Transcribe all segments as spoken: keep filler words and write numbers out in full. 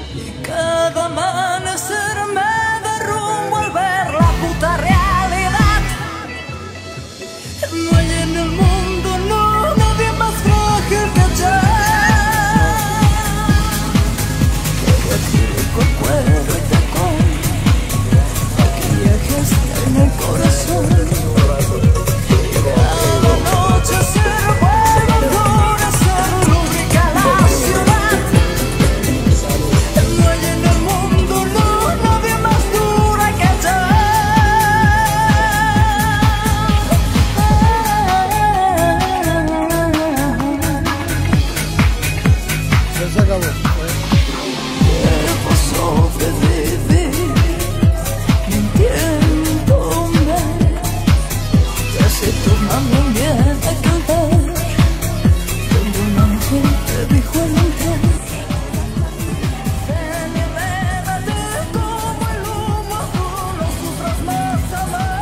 Y cada amanecer me derrumbo al ver la puta realidad. No hay en el mundo, no, nadie más frágil que yo. Todo acrílico, cuero y tacón, maquillaje está en el corazón. Cada noche se revuelve con hacer lúbrica la ciudad. No hay en el mundo, no, nadie más dura que yo. Se acabó. Debo sobrevivir mintiéndome, casi tomando miedo a cantar. Cuando un ángel te dijo al entrar: ven y elévate como el humo, tú no sufras más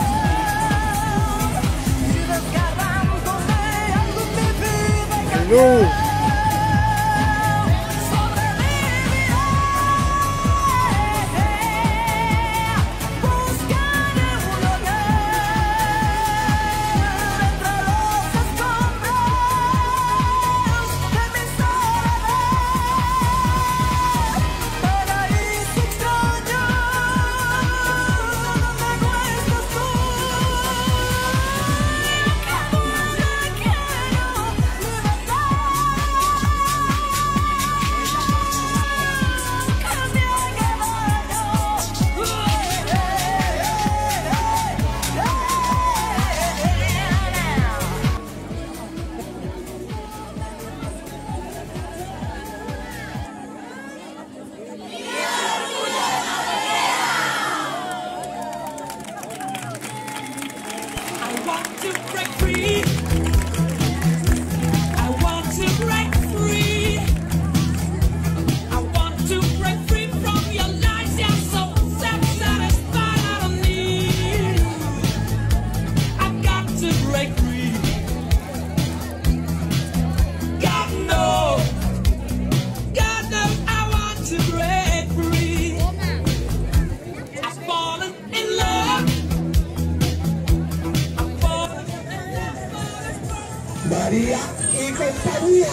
amor. Y desgarrándome ando mi vida Salud. María y compañía.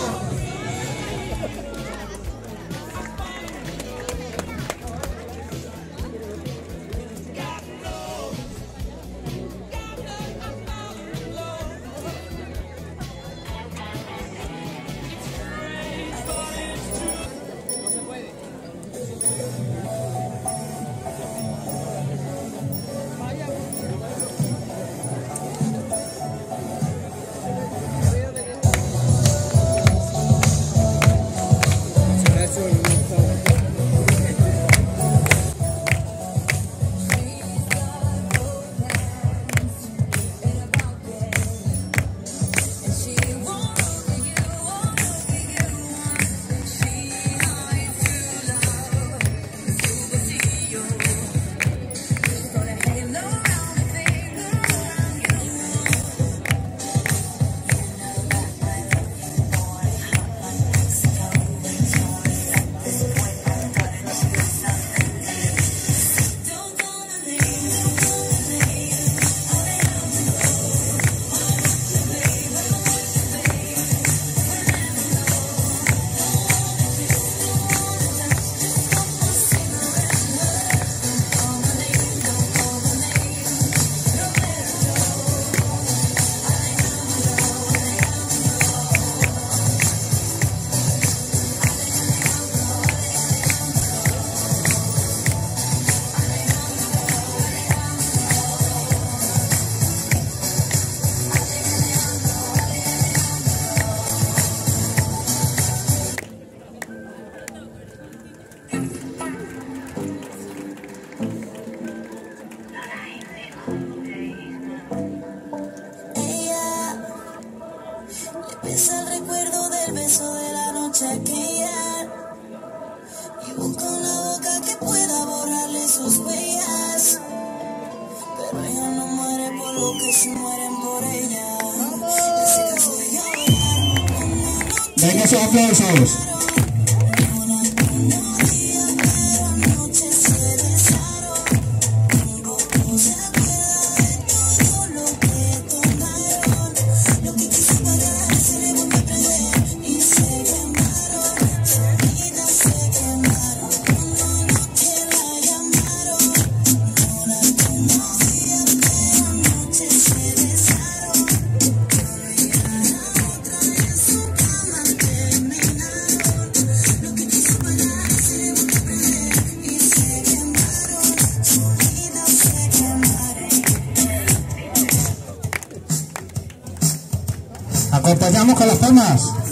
Es el recuerdo del beso de la noche aquella, y busca una boca que pueda borrarle sus huellas, pero ella no muere por lo que se mueren por ella. En ese caso ella bailar como noche. Venga esos aplausos. acompañamos con las palmas.